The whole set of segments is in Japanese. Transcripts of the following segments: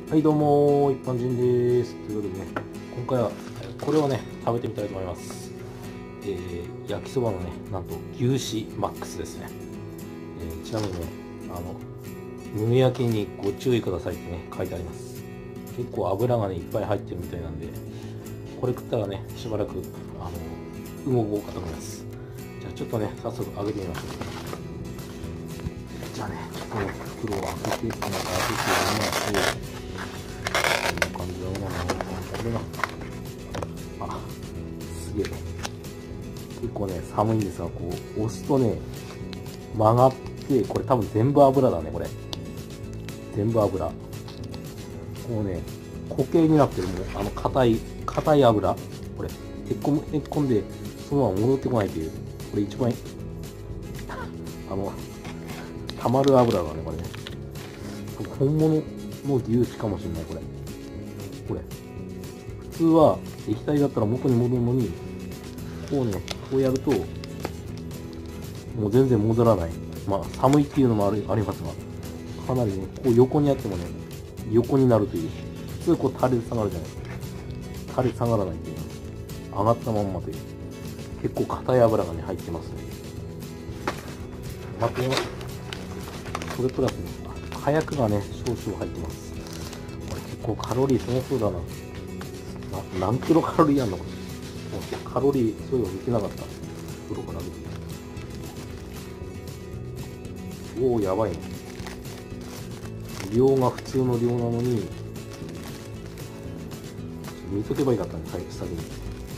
はいどうも一般人です。ということでね、今回はこれをね食べてみたいと思います。焼きそばのね、なんと牛脂マックスですね。ちなみにね、胸焼けにご注意くださいってね書いてあります。結構油がねいっぱい入ってるみたいなんで、これ食ったらねしばらく動こうかと思います。じゃあちょっとね早速揚げてみましょう。じゃあねちょっとね袋を開けてみましょう。こんな感じだな。これがすげえ結構ね寒いんですが、こう押すとね曲がって、これ多分全部油だね。これ全部油、こうね固形になってる。もう硬い油、これへっこんでそのまま戻ってこないという、これ一番たまる油だね。これね本物の牛脂かもしれない。これ普通は液体だったら元に戻るのに、こうやるともう全然戻らない。まあ寒いっていうのもありますが、かなりねこう横にやってもね横になるという。普通こう垂れ下がるじゃないですか。垂れ下がらないという、上がったまんまという、結構硬い油がね入ってますね。またそれプラスね火薬がね少々入ってます。これ結構カロリーすごそうだな。何キロカロリーあんのか。カロリーそういうの見てなかった。袋から見て。おお、やばいね。量が普通の量なのに、見とけばいいかったね、先に。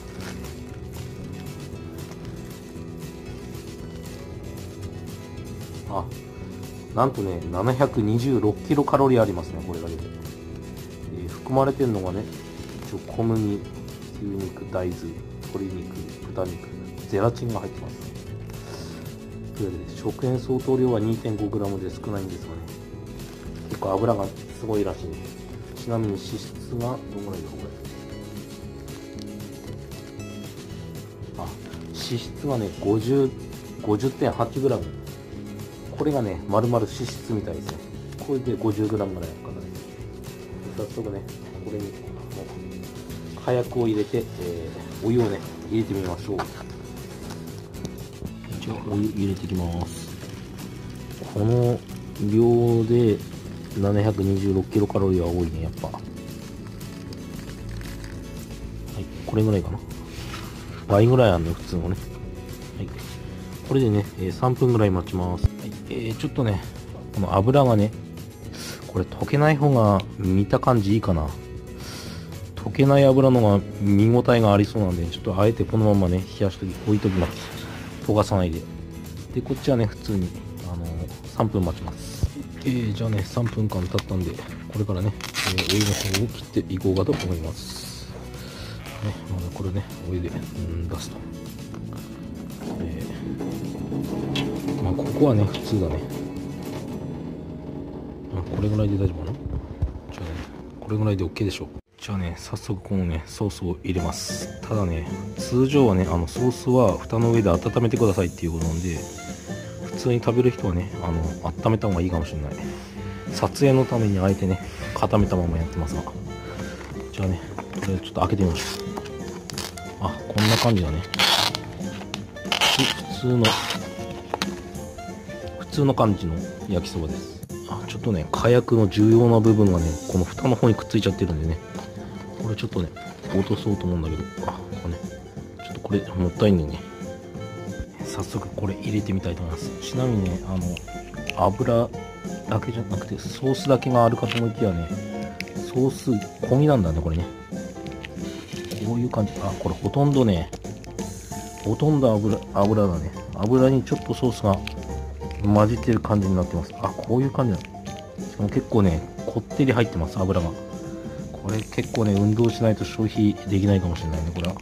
なんとね、726キロカロリーありますね、これだけで。含まれてるのがね、一応小麦、牛肉、大豆、鶏肉、豚肉、ゼラチンが入ってますね。というわけで食塩相当量は 2.5g で少ないんですがね、結構油がすごいらしいね。ちなみに脂質がどのぐらいだろう。脂質がね 50.8g。これがね丸々脂質みたいですね。これで 50g ぐらいの方です。早速ねこれに火薬を入れて、お湯をね入れてみましょう。じゃあお湯入れていきます。この量で726キロカロリーは多いね、やっぱ。はい、これぐらいかな。倍ぐらいあるの普通のね。はい、これでね、3分ぐらい待ちます。はい、ちょっとねこの油がね、これ溶けない方が見た感じいいかな。溶けない油のが見応えがありそうなんで、ちょっとあえてこのままね冷やして置いときます。溶かさないで。でこっちはね普通に3分待ちます。じゃあね3分間経ったんで、これからね、お湯の方を切っていこうかと思います。ね、まだこれねお湯で出すと、まあここはね普通だね。これぐらいで大丈夫かな。じゃあねこれぐらいで OK でしょう。じゃあね早速このねソースを入れます。ただね通常はねソースは蓋の上で温めてくださいっていうことなんで、普通に食べる人はね温めた方がいいかもしれない。撮影のためにあえてね固めたままやってますが、じゃあねこれちょっと開けてみましょう。こんな感じだね。普通の感じの焼きそばです。ちょっとね火薬の重要な部分がねこの蓋の方にくっついちゃってるんでね、これちょっとね落とそうと思うんだけど、これねちょっとこれもったいないね。早速これ入れてみたいと思います。ちなみにね油だけじゃなくてソースだけがあるかと思いきやね、ソース込みなんだねこれね。こういう感じ。これほとんど油だね。油にちょっとソースが混じってる感じになってます。こういう感じだ。しかも結構ねこってり入ってます、油が。これ結構ね運動しないと消費できないかもしれないね、これは。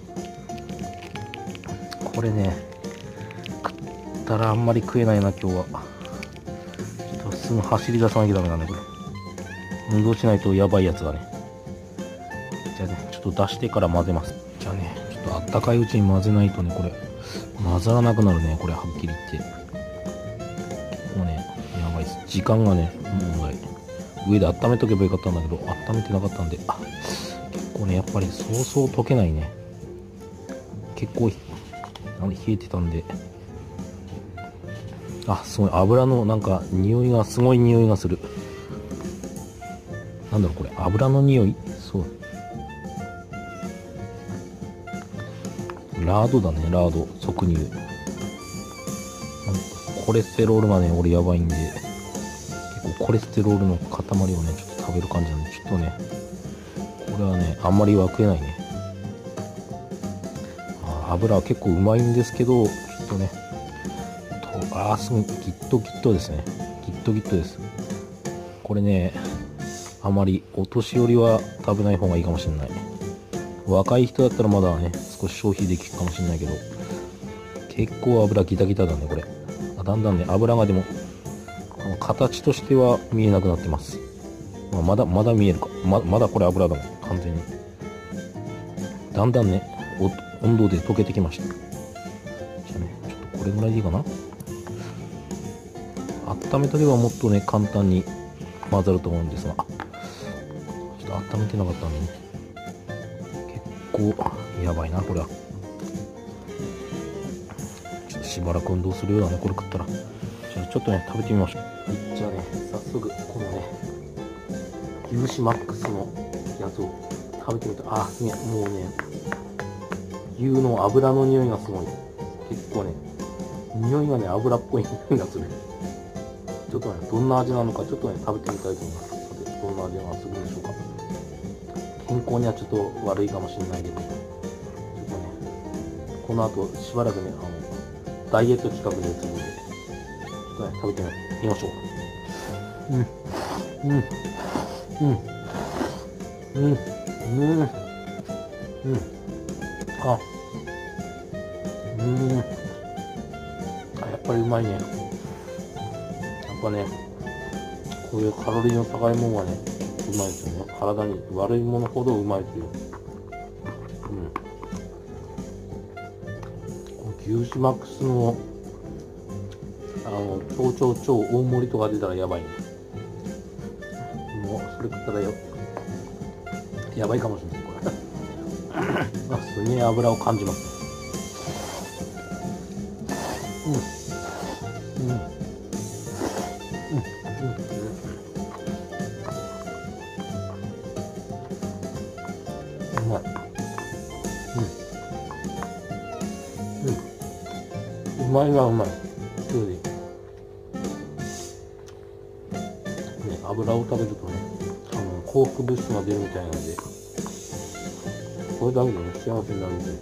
これね食ったらあんまり食えないな今日は。ちょっとすぐ走り出さなきゃダメだねこれ。運動しないとやばいやつだね。じゃあねちょっと出してから混ぜます。じゃあねちょっとあったかいうちに混ぜないとね、これ混ざらなくなるね、これはっきり言って。もうねやばいです。時間がね問題。 上で温めとけばよかったんだけど、温めてなかったんで、結構ね、やっぱりそうそう溶けないね。結構冷えてたんで、すごい油のなんか匂いが、すごい匂いがする。なんだろうこれ、油の匂い。そう、ラードだね、ラード、促乳。コレステロールがね、俺やばいんで、結構コレステロールの塊をね、ちょっと食べる感じなんで、ちょっとね、これはね、あんまりは食えないね。油は結構うまいんですけど、ちょっとね、すごい、ギットギットですね。ギットギットです。これね、あまりお年寄りは食べない方がいいかもしれない。若い人だったらまだね、少し消費できるかもしれないけど、結構油ギタギタだね、これ。だんだんね、油がでも、形としては見えなくなってます。まだ見えるか。まだこれ油だもん、完全に。だんだんね、温度で溶けてきました。じゃあね、ちょっとこれぐらいでいいかな。温めとけばもっとね、簡単に混ざると思うんですが、ちょっと温めてなかったんでね、結構やばいな、これは。ちょっとしばらく運動するようだね、これ食ったら。じゃあちょっとね、食べてみましょう。はい、じゃあね、早速、このね、牛脂マックスのやつを食べてみた。もうね、牛の油の匂いがすごい。結構ね、匂いがね、油っぽい匂いがする。ちょっとね、どんな味なのか、ちょっとね、食べてみたいと思います。さて、どんな味がするんでしょうか。健康にはちょっと悪いかもしれないけど、ちょっとね、この後、しばらくね、ダイエット企画で移るんで、ちょっとね、食べてみましょう。やっぱりうまいね。やっぱね、こういうカロリーの高いものはね、うまいですよね。体に悪いものほどうまいという。牛脂マックスの超大盛りとか出たらやばいね。もうそれ食ったらやばいかもしれないこれ。すげえ油を感じます。うまい。うまいはうまい。そうでね、油を食べるとね、幸福物質が出るみたいなんで、これだけでね、幸せになるんで。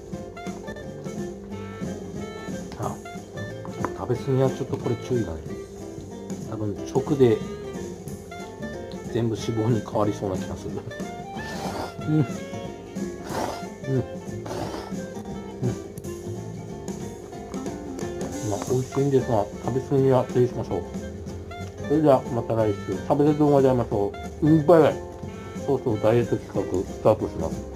食べ過ぎはちょっとこれ注意だね。多分直で全部脂肪に変わりそうな気がする。美味しいんですが、食べ過ぎは注意しましょう。それではまた来週、食べて動画で会いましょう。バイバイ。そうそう、ダイエット企画スタートします。